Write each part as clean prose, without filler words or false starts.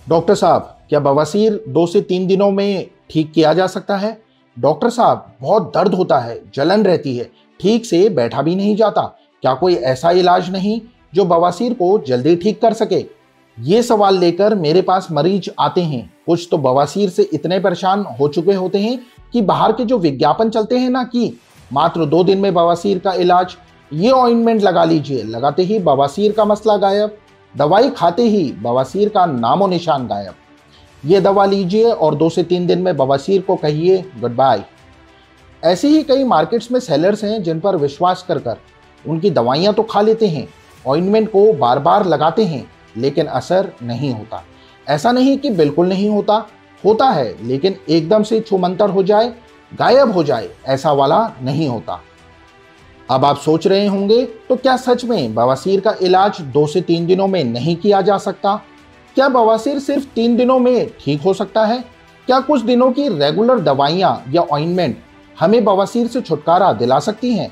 Doctor साहब, क्या बवासीर 2 से 3 दिनों में ठीक किया जा सकता है? डॉक्टर साहब, बहुत दर्द होता है, जलन रहती है, ठीक से बैठा भी नहीं जाता। क्या कोई ऐसा इलाज नहीं जो बवासीर को जल्दी ठीक कर सके? ये सवाल लेकर मेरे पास मरीज आते हैं। कुछ तो बवासीर से इतने परेशान हो चुके होते हैं कि बाहर के जो विज्ञापन चलते हैं ना कि मात्र 2 दिन में बवासीर का इलाज, ये ऑइंटमेंट लगा लीजिए, लगाते ही बवासीर का मसला गायब, दवाई खाते ही बवासीर का नामो निशान गायब। ये दवा लीजिए और 2 से 3 दिन में बवासीर को कहिए गुड बाय। ऐसे ही कई मार्केट्स में सेलर्स हैं जिन पर विश्वास कर उनकी दवाइयाँ तो खा लेते हैं, ऑइंटमेंट को बार बार लगाते हैं, लेकिन असर नहीं होता। ऐसा नहीं कि बिल्कुल नहीं होता, होता है, लेकिन एकदम से छूमंतर हो जाए, गायब हो जाए, ऐसा वाला नहीं होता। अब आप सोच रहे होंगे, तो क्या सच में बवासीर का इलाज 2 से 3 दिनों में नहीं किया जा सकता? क्या बवासीर सिर्फ 3 दिनों में ठीक हो सकता है? क्या कुछ दिनों की रेगुलर दवाइयाँ या ऑइंटमेंट हमें बवासीर से छुटकारा दिला सकती हैं?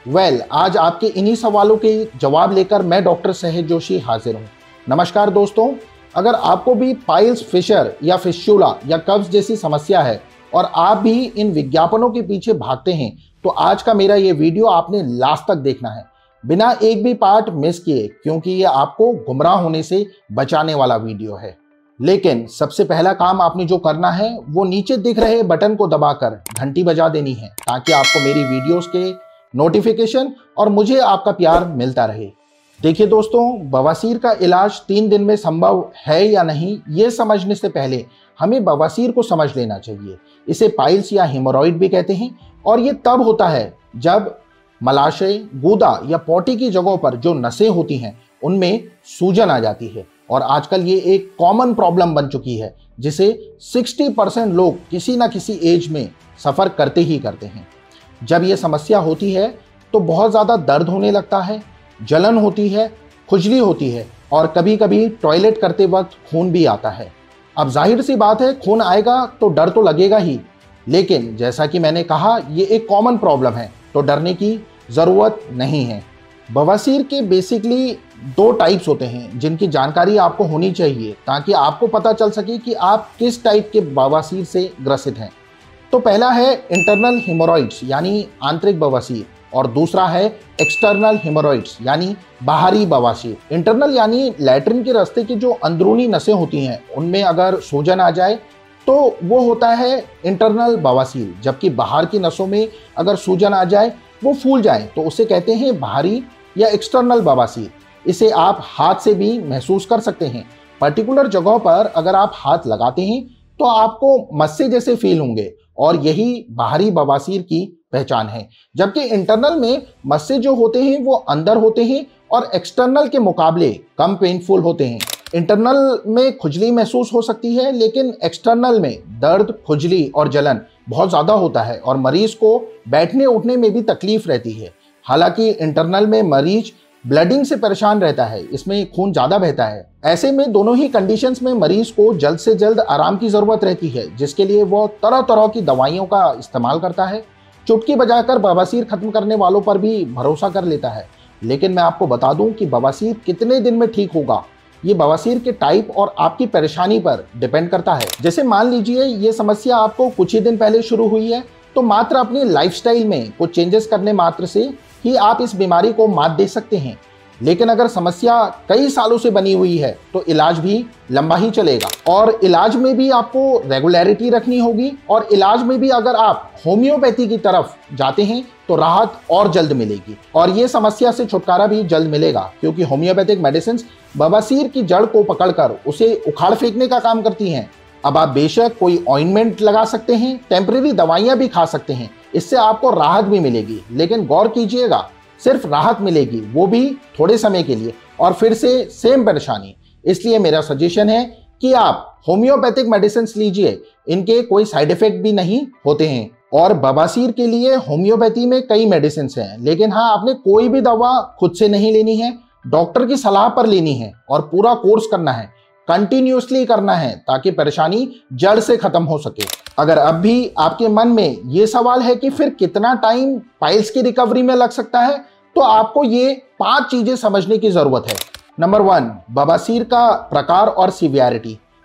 आज आपके इन्हीं सवालों के जवाब लेकर मैं डॉक्टर सहज जोशी हाजिर हूँ। नमस्कार दोस्तों, अगर आपको भी पाइल्स, फिशर या फिस्टुला या कब्ज जैसी समस्या है और आप भी इन विज्ञापनों के पीछे भागते हैं, तो आज का मेरा ये वीडियो आपने लास्ट तक देखना है, बिना एक भी पार्ट मिस किए, क्योंकि ये आपको गुमराह होने से बचाने वाला वीडियो है। लेकिन सबसे पहला काम आपने जो करना है वो नीचे दिख रहे बटन को दबाकर घंटी बजा देनी है, ताकि आपको मेरी वीडियोस के नोटिफिकेशन और मुझे आपका प्यार मिलता रहे। देखिए दोस्तों, बवासीर का इलाज 3 दिन में संभव है या नहीं, ये समझने से पहले हमें बवासीर को समझ लेना चाहिए। इसे पाइल्स या हेमोरॉइड भी कहते हैं और ये तब होता है जब मलाशय, गूदा या पोटी की जगहों पर जो नसें होती हैं उनमें सूजन आ जाती है। और आजकल ये एक कॉमन प्रॉब्लम बन चुकी है जिसे 60% लोग किसी ना किसी एज में सफ़र करते ही करते हैं। जब ये समस्या होती है तो बहुत ज़्यादा दर्द होने लगता है, जलन होती है, खुजली होती है और कभी कभी टॉयलेट करते वक्त खून भी आता है। अब जाहिर सी बात है, खून आएगा तो डर तो लगेगा ही, लेकिन जैसा कि मैंने कहा, ये एक कॉमन प्रॉब्लम है, तो डरने की ज़रूरत नहीं है। बवासीर के बेसिकली 2 टाइप्स होते हैं जिनकी जानकारी आपको होनी चाहिए, ताकि आपको पता चल सके कि आप किस टाइप के बवासीर से ग्रसित हैं। तो पहला है इंटरनल हेमोरॉइड्स यानी आंतरिक बवासीर, और दूसरा है एक्सटर्नल हेमोरॉइड्स यानी बाहरी बवासीर। इंटरनल यानी लैट्रिन के रास्ते की जो अंदरूनी नसें होती हैं उनमें अगर सूजन आ जाए तो वो होता है इंटरनल बवासीर, जबकि बाहर की नसों में अगर सूजन आ जाए, वो फूल जाए, तो उसे कहते हैं बाहरी या एक्सटर्नल बवासीर। इसे आप हाथ से भी महसूस कर सकते हैं। पर्टिकुलर जगहों पर अगर आप हाथ लगाते हैं तो आपको मस्से जैसे फील होंगे और यही बाहरी बवासीर की पहचान है। जबकि इंटरनल में मस्से जो होते हैं वो अंदर होते हैं और एक्सटर्नल के मुकाबले कम पेनफुल होते हैं। इंटरनल में खुजली महसूस हो सकती है, लेकिन एक्सटर्नल में दर्द, खुजली और जलन बहुत ज़्यादा होता है और मरीज को बैठने उठने में भी तकलीफ रहती है। हालांकि इंटरनल में मरीज ब्लडिंग से परेशान रहता है, इसमें खून ज़्यादा बहता है। ऐसे में दोनों ही कंडीशंस में मरीज को जल्द से जल्द आराम की ज़रूरत रहती है, जिसके लिए वो तरह तरह की दवाइयों का इस्तेमाल करता है। चुटकी बजाकर बवासीर खत्म करने वालों पर भी भरोसा कर लेता है। लेकिन मैं आपको बता दूं कि बवासीर कितने दिन में ठीक होगा, ये बवासीर के टाइप और आपकी परेशानी पर डिपेंड करता है। जैसे मान लीजिए ये समस्या आपको कुछ ही दिन पहले शुरू हुई है, तो मात्र अपनी लाइफस्टाइल में कुछ चेंजेस करने मात्र से ही आप इस बीमारी को मात दे सकते हैं। लेकिन अगर समस्या कई सालों से बनी हुई है तो इलाज भी लंबा ही चलेगा, और इलाज में भी आपको रेगुलरिटी रखनी होगी, और इलाज में भी अगर आप होम्योपैथी की तरफ जाते हैं तो राहत और जल्द मिलेगी और ये समस्या से छुटकारा भी जल्द मिलेगा, क्योंकि होम्योपैथिक मेडिसिन बवासीर की जड़ को पकड़कर उसे उखाड़ फेंकने का काम करती हैं। अब आप बेशक कोई ऑइंटमेंट लगा सकते हैं, टेम्परेरी दवाइयाँ भी खा सकते हैं, इससे आपको राहत भी मिलेगी, लेकिन गौर कीजिएगा, सिर्फ राहत मिलेगी, वो भी थोड़े समय के लिए, और फिर से सेम परेशानी। इसलिए मेरा सजेशन है कि आप होम्योपैथिक मेडिसिन लीजिए, इनके कोई साइड इफेक्ट भी नहीं होते हैं। और बवासीर के लिए होम्योपैथी में कई मेडिसिन हैं, लेकिन हाँ, आपने कोई भी दवा खुद से नहीं लेनी है, डॉक्टर की सलाह पर लेनी है और पूरा कोर्स करना है, कंटिन्यूसली करना है, ताकि परेशानी जड़ से खत्म हो सके। अगर अब भी आपके मन में ये सवाल है कि फिर कितना टाइम पाइल्स की रिकवरी में लग सकता है, तो आपको ये 5 चीजें समझने की जरूरत है। नंबर 1, बवासीर का प्रकार और सीवियरिटी।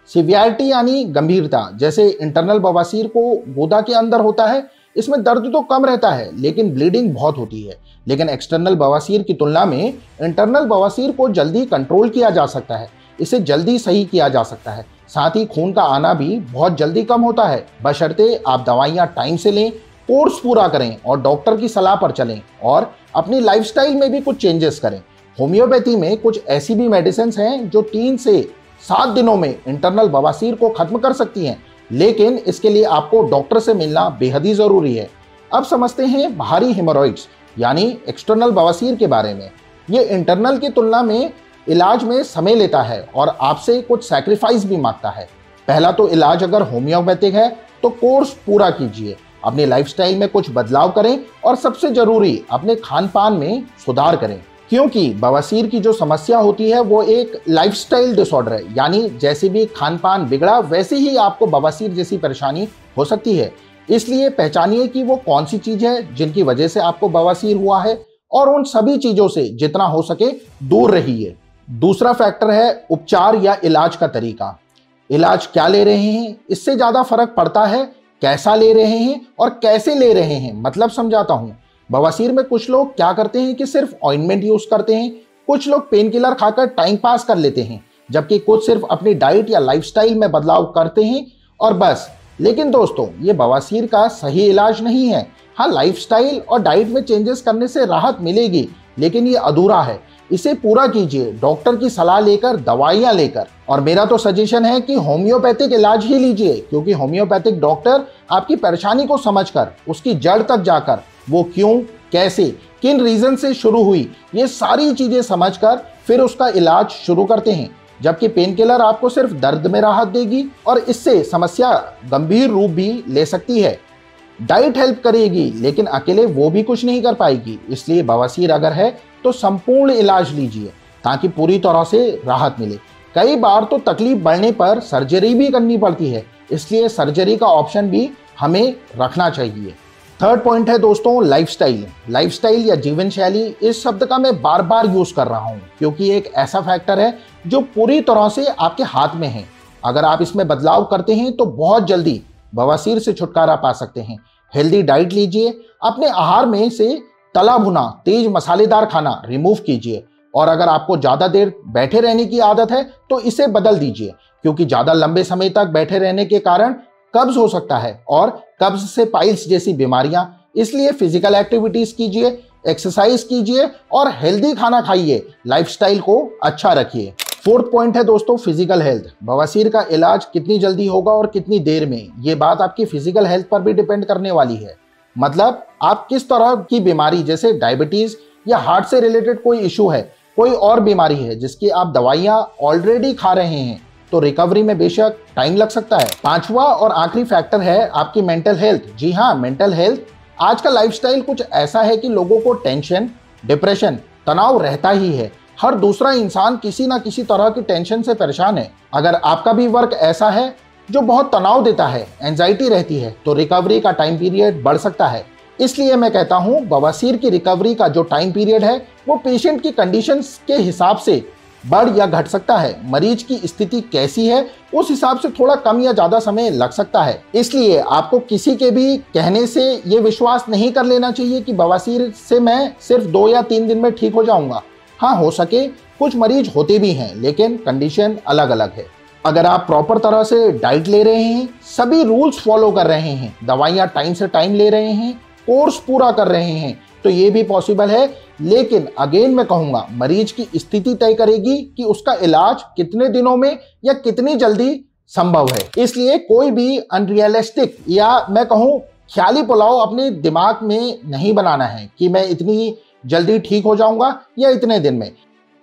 सिवियरिटी यानी गंभीरता, जैसे इंटरनल बवासीर को गुदा के अंदर होता है, इसमें दर्द तो कम रहता है लेकिन ब्लीडिंग बहुत होती है। लेकिन एक्सटर्नल बवासीर की तुलना में इंटरनल बवासीर को जल्दी कंट्रोल किया जा सकता है, इसे जल्दी सही किया जा सकता है। साथ ही खून का आना भी बहुत जल्दी कम होता है, बशर्ते आप दवाइयाँ टाइम से लें, कोर्स पूरा करें और डॉक्टर की सलाह पर चलें और अपनी लाइफस्टाइल में भी कुछ चेंजेस करें। होम्योपैथी में कुछ ऐसी भी मेडिसिन हैं जो 3 से 7 दिनों में इंटरनल बवासीर को खत्म कर सकती हैं, लेकिन इसके लिए आपको डॉक्टर से मिलना बेहद ही जरूरी है। अब समझते हैं बाहरी हेमोरॉइड्स यानी एक्सटर्नल बवासीर के बारे में। ये इंटरनल की तुलना में इलाज में समय लेता है और आपसे कुछ सैक्रिफाइस भी मांगता है। पहला तो इलाज अगर होम्योपैथिक है तो कोर्स पूरा कीजिए, अपनी लाइफस्टाइल में कुछ बदलाव करें और सबसे जरूरी अपने खान पान में सुधार करें, क्योंकि बवासीर की जो समस्या होती है वो एक लाइफस्टाइल डिसऑर्डर है, यानी जैसे भी खान पान बिगड़ा वैसे ही आपको बवासीर जैसी परेशानी हो सकती है। इसलिए पहचानिए कि वो कौन सी चीज है जिनकी वजह से आपको बवासीर हुआ है और उन सभी चीजों से जितना हो सके दूर रहिए। दूसरा फैक्टर है उपचार या इलाज का तरीका। इलाज क्या ले रहे हैं इससे ज्यादा फर्क पड़ता है कैसा ले रहे हैं और कैसे ले रहे हैं। मतलब समझाता हूं, बवासीर में कुछ लोग क्या करते हैं कि सिर्फ ऑइंटमेंट यूज करते हैं, कुछ लोग पेन किलर खाकर टाइम पास कर लेते हैं, जबकि कुछ सिर्फ अपनी डाइट या लाइफस्टाइल में बदलाव करते हैं और बस। लेकिन दोस्तों, ये बवासीर का सही इलाज नहीं है। हाँ, लाइफस्टाइल और डाइट में चेंजेस करने से राहत मिलेगी, लेकिन ये अधूरा है। इसे पूरा कीजिए डॉक्टर की सलाह लेकर, दवाइयाँ लेकर। और मेरा तो सजेशन है कि होम्योपैथिक इलाज ही लीजिए, क्योंकि होम्योपैथिक डॉक्टर आपकी परेशानी को समझकर उसकी जड़ तक जाकर वो क्यों, कैसे, किन रीजन से शुरू हुई, ये सारी चीजें समझकर फिर उसका इलाज शुरू करते हैं। जबकि पेन किलर आपको सिर्फ दर्द में राहत देगी और इससे समस्या गंभीर रूप भी ले सकती है। डाइट हेल्प करेगी लेकिन अकेले वो भी कुछ नहीं कर पाएगी। इसलिए बवासीर अगर है तो संपूर्ण इलाज लीजिए ताकि पूरी तरह से राहत मिले। कई बार तो तकलीफ बढ़ने पर सर्जरी भी करनी पड़ती है, इसलिए सर्जरी का ऑप्शन भी हमें रखना चाहिए। थर्ड पॉइंट है दोस्तों लाइफस्टाइल। लाइफस्टाइल या जीवन शैली, इस शब्द का मैं बार बार यूज कर रहा हूं क्योंकि एक ऐसा फैक्टर है जो पूरी तरह से आपके हाथ में है। अगर आप इसमें बदलाव करते हैं तो बहुत जल्दी बवासीर से छुटकारा पा सकते हैं। हेल्दी डाइट लीजिए, अपने आहार में से तला भुना तेज मसालेदार खाना रिमूव कीजिए और अगर आपको ज्यादा देर बैठे रहने की आदत है तो इसे बदल दीजिए, क्योंकि ज्यादा लंबे समय तक बैठे रहने के कारण कब्ज हो सकता है और कब्ज से पाइल्स जैसी बीमारियां। इसलिए फिजिकल एक्टिविटीज कीजिए, एक्सरसाइज कीजिए और हेल्दी खाना खाइए, लाइफस्टाइल को अच्छा रखिए। फोर्थ पॉइंट है दोस्तों फिजिकल हेल्थ। बवासीर का इलाज कितनी जल्दी होगा और कितनी देर में, ये बात आपकी फिजिकल हेल्थ पर भी डिपेंड करने वाली है। मतलब आप किस तरह की बीमारी, जैसे डायबिटीज या हार्ट से रिलेटेड कोई इशू है, कोई और बीमारी है जिसकी आप दवाइयां ऑलरेडी खा रहे हैं, तो रिकवरी में बेशक टाइम लग सकता है। पांचवा और आखिरी फैक्टर है आपकी मेंटल हेल्थ। जी हाँ, मेंटल हेल्थ। आज का लाइफस्टाइल कुछ ऐसा है कि लोगों को टेंशन, डिप्रेशन, तनाव रहता ही है। हर दूसरा इंसान किसी ना किसी तरह की टेंशन से परेशान है। अगर आपका भी वर्क ऐसा है जो बहुत तनाव देता है, एंजाइटी रहती है, तो रिकवरी का टाइम पीरियड बढ़ सकता है। इसलिए मैं कहता हूं बवासीर की रिकवरी का जो टाइम पीरियड है वो पेशेंट की कंडीशंस के हिसाब से बढ़ या घट सकता है। मरीज की स्थिति कैसी है उस हिसाब से थोड़ा कम या ज्यादा समय लग सकता है। इसलिए आपको किसी के भी कहने से ये विश्वास नहीं कर लेना चाहिए कि बवासीर से मैं सिर्फ 2 या 3 दिन में ठीक हो जाऊंगा। हाँ, हो सके कुछ मरीज होते भी हैं, लेकिन कंडीशन अलग अलग है। अगर आप प्रॉपर तरह से डाइट ले रहे हैं, सभी रूल्स फॉलो कर रहे हैं, दवाइयाँ टाइम से टाइम ले रहे हैं, कोर्स पूरा कर रहे हैं, तो ये भी पॉसिबल है। लेकिन अगेन मैं कहूंगा मरीज की स्थिति तय करेगी कि उसका इलाज कितने दिनों में या कितनी जल्दी संभव है। इसलिए कोई भी अनरियलिस्टिक या मैं कहूं ख्याली पुलाव अपने दिमाग में नहीं बनाना है कि मैं इतनी जल्दी ठीक हो जाऊंगा या इतने दिन में।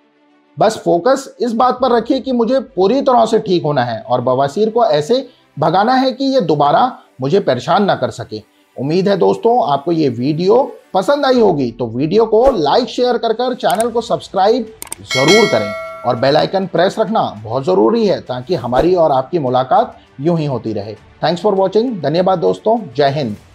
बस फोकस इस बात पर रखिए कि मुझे पूरी तरह से ठीक होना है और बवासीर को ऐसे भगाना है कि ये दोबारा मुझे परेशान ना कर सके। उम्मीद है दोस्तों आपको ये वीडियो पसंद आई होगी, तो वीडियो को लाइक शेयर कर चैनल को सब्सक्राइब जरूर करें और बेल आइकन प्रेस रखना बहुत जरूरी है ताकि हमारी और आपकी मुलाकात यूं ही होती रहे। Thanks for watching. धन्यवाद दोस्तों। जय हिंद।